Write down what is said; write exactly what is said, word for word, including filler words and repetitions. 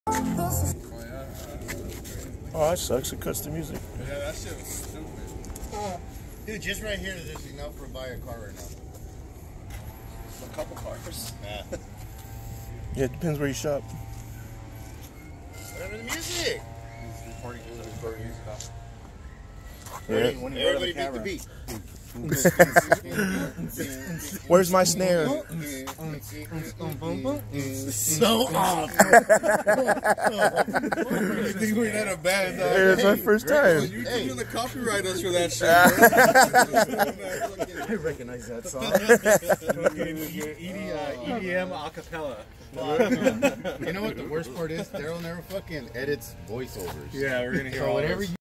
Oh, that sucks. It cuts the music. Yeah, that shit was stupid. Uh, dude, just right here, this is enough for buy a car right now. A couple cars. Yeah. Yeah, it depends where you shop. Whatever the music. He's recording his recording his stuff. Yeah. When you Everybody beat the beat. Where's my snare? So off. You think we're not a band, dog? Yeah, it's my first time. You're hey. gonna copyright us for that shit. I recognize that song. E D M acapella. You know what the worst part is? Daryl never fucking edits voiceovers. Yeah, we're gonna hear so all whatever this. you